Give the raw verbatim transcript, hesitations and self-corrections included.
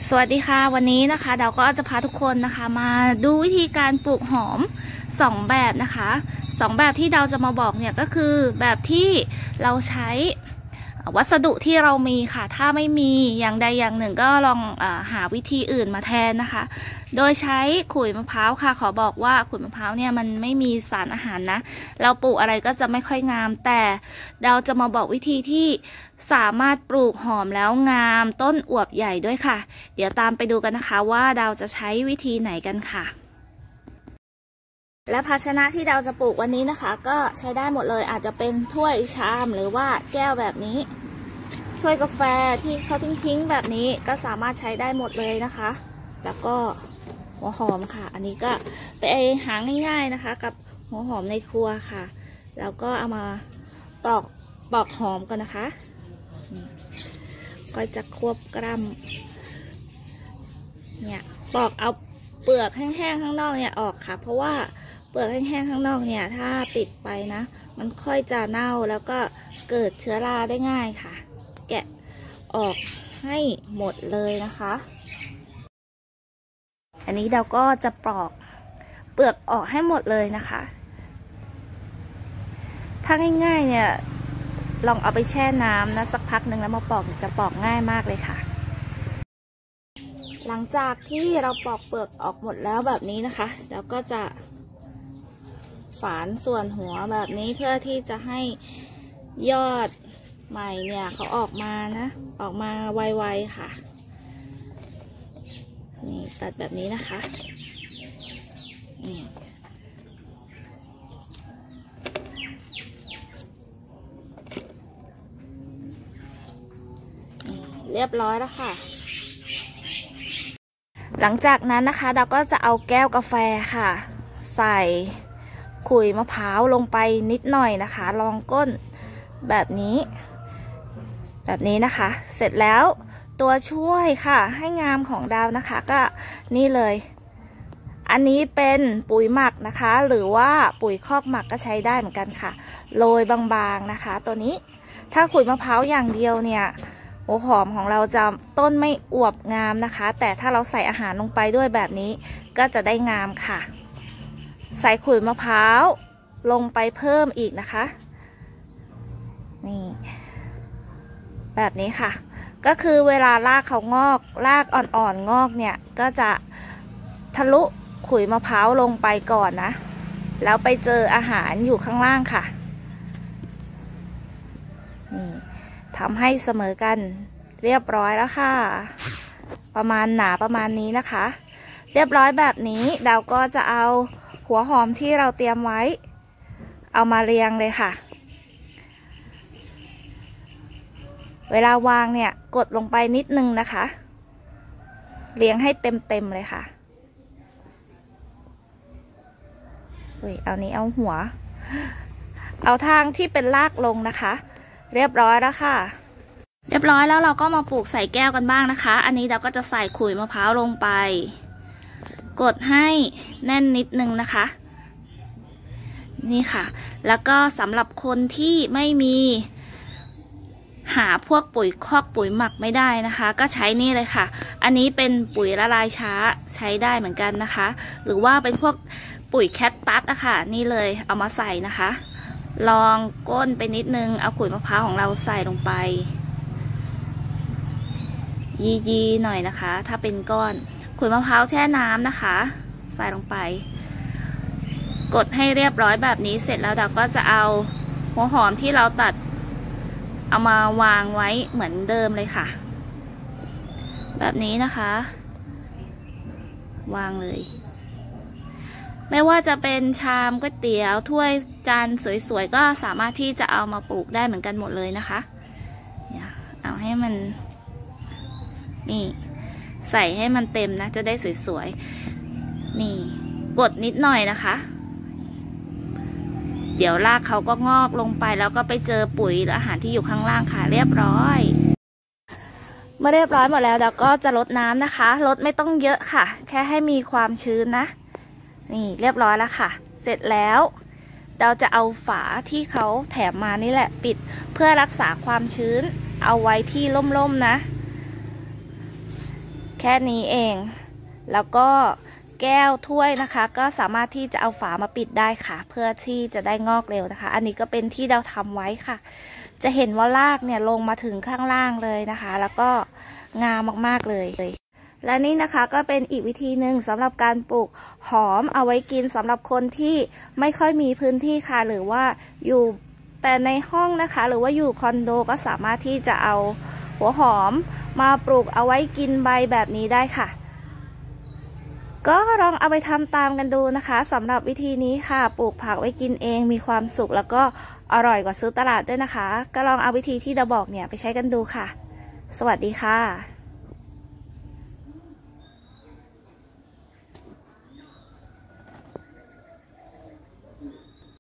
สวัสดีค่ะวันนี้นะคะเราก็จะพาทุกคนนะคะมาดูวิธีการปลูกหอมสองแบบนะคะสองแบบที่เราจะมาบอกเนี่ยก็คือแบบที่เราใช้วัสดุที่เรามีค่ะถ้าไม่มีอย่างใดอย่างหนึ่งก็ลองอหาวิธีอื่นมาแทนนะคะโดยใช้ขุยมะพร้าวค่ะขอบอกว่าขุยมะพร้าวเนี่ยมันไม่มีสารอาหารนะเราปลูกอะไรก็จะไม่ค่อยงามแต่เราจะมาบอกวิธีที่สามารถปลูกหอมแล้วงามต้นอวบใหญ่ด้วยค่ะเดี๋ยวตามไปดูกันนะคะว่าเราจะใช้วิธีไหนกันค่ะและภาชนะที่เราจะปลูกวันนี้นะคะก็ใช้ได้หมดเลยอาจจะเป็นถ้วยชามหรือว่าแก้วแบบนี้ถ้วยกาแฟที่เขาทิ้งๆแบบนี้ก็สามารถใช้ได้หมดเลยนะคะแล้วก็หัวหอมค่ะอันนี้ก็ไปหาง่ายๆนะคะกับหัวหอมในครัวค่ะแล้วก็เอามาปอกปอกหอมกันนะคะก็จะควบกล้ำเนี่ยปอกเอาเปลือกแห้งๆข้างนอกเนี่ยออกค่ะเพราะว่าเปลือกแห้งๆข้างนอกเนี่ยถ้าติดไปนะมันค่อยจะเน่าแล้วก็เกิดเชื้อราได้ง่ายค่ะแกะออกให้หมดเลยนะคะอันนี้เราก็จะปอกเปลือกออกให้หมดเลยนะคะถ้าง่ายๆเนี่ยลองเอาไปแช่น้ำนะสักพักหนึ่งแล้วมาปอกจะปอกง่ายมากเลยค่ะหลังจากที่เราปอกเปลือกออกหมดแล้วแบบนี้นะคะเราก็จะฝานส่วนหัวแบบนี้เพื่อที่จะให้ยอดใหม่เนี่ยเขาออกมานะออกมาไวๆค่ะนี่ตัดแบบนี้นะคะนี่เรียบร้อยแล้วค่ะหลังจากนั้นนะคะเราก็จะเอาแก้วกาแฟค่ะใส่ขุยมะพร้าวลงไปนิดหน่อยนะคะรองก้นแบบนี้แบบนี้นะคะเสร็จแล้วตัวช่วยค่ะให้งามของดาวนะคะก็นี่เลยอันนี้เป็นปุ๋ยหมักนะคะหรือว่าปุ๋ยคอกหมักก็ใช้ได้เหมือนกันค่ะโรยบางๆนะคะตัวนี้ถ้าขุยมะพร้าวอย่างเดียวเนี่ยโอ้หอมของเราจะต้นไม่อวบงามนะคะแต่ถ้าเราใส่อาหารลงไปด้วยแบบนี้ก็จะได้งามค่ะใส่ขุยมะพร้าวลงไปเพิ่มอีกนะคะนี่แบบนี้ค่ะก็คือเวลารากเขางอกรากอ่อนๆงอกเนี่ยก็จะทะลุขุยมะพร้าวลงไปก่อนนะแล้วไปเจออาหารอยู่ข้างล่างค่ะนี่ทำให้เสมอกันเรียบร้อยแล้วค่ะประมาณหนาประมาณนี้นะคะเรียบร้อยแบบนี้เราก็จะเอาหัวหอมที่เราเตรียมไว้เอามาเรียงเลยค่ะเวลาวางเนี่ยกดลงไปนิดนึงนะคะเรียงให้เต็มๆเลยค่ะอุ้ยเอานี้เอาหัวเอาทางที่เป็นรากลงนะคะเรียบร้อยแล้วค่ะเรียบร้อยแล้วเราก็มาปลูกใส่แก้วกันบ้างนะคะอันนี้เราก็จะใส่ขุยมะพร้าวลงไปกดให้แน่นนิดนึงนะคะนี่ค่ะแล้วก็สำหรับคนที่ไม่มีหาพวกปุ๋ยคอกปุ๋ยหมักไม่ได้นะคะก็ใช้นี่เลยค่ะอันนี้เป็นปุ๋ยละลายช้าใช้ได้เหมือนกันนะคะหรือว่าเป็นพวกปุ๋ยแคทตัสอะค่ะนี่เลยเอามาใส่นะคะลองก้นไปนิดนึงเอาขุยมะพร้าวของเราใส่ลงไปยีๆหน่อยนะคะถ้าเป็นก้อนขุยมะพร้าวแช่น้ำนะคะใส่ลงไปกดให้เรียบร้อยแบบนี้เสร็จแล้วเราก็จะเอาหัวหอมที่เราตัดเอามาวางไว้เหมือนเดิมเลยค่ะแบบนี้นะคะวางเลยไม่ว่าจะเป็นชามก๋วยเตี๋ยวถ้วยจานสวยๆก็สามารถที่จะเอามาปลูกได้เหมือนกันหมดเลยนะคะเอาให้มันนี่ใส่ให้มันเต็มนะจะได้สวยๆนี่กดนิดหน่อยนะคะเดี๋ยวรากเขาก็งอกลงไปแล้วก็ไปเจอปุ๋ยหรืออาหารที่อยู่ข้างล่างค่ะเรียบร้อยเมื่อเรียบร้อยหมดแล้วเราก็จะลดน้ำนะคะลดไม่ต้องเยอะค่ะแค่ให้มีความชื้นนะนี่เรียบร้อยแล้วค่ะเสร็จแล้วเราจะเอาฝาที่เขาแถมมานี่แหละปิดเพื่อรักษาความชื้นเอาไว้ที่ร่มๆนะแค่นี้เองแล้วก็แก้วถ้วยนะคะก็สามารถที่จะเอาฝามาปิดได้ค่ะเพื่อที่จะได้งอกเร็วนะคะอันนี้ก็เป็นที่เราทำไว้ค่ะจะเห็นว่ารากเนี่ยลงมาถึงข้างล่างเลยนะคะแล้วก็งามมากๆเลยและนี่นะคะก็เป็นอีกวิธีหนึ่งสำหรับการปลูกหอมเอาไว้กินสำหรับคนที่ไม่ค่อยมีพื้นที่ค่ะหรือว่าอยู่แต่ในห้องนะคะหรือว่าอยู่คอนโดก็สามารถที่จะเอาหัวหอมมาปลูกเอาไว้กินใบแบบนี้ได้ค่ะก็ลองเอาไปทำตามกันดูนะคะสำหรับวิธีนี้ค่ะปลูกผักไว้กินเองมีความสุขแล้วก็อร่อยกว่าซื้อตลาดด้วยนะคะก็ลองเอาวิธีที่เราบอกเนี่ยไปใช้กันดูค่ะสวัสดีค่ะ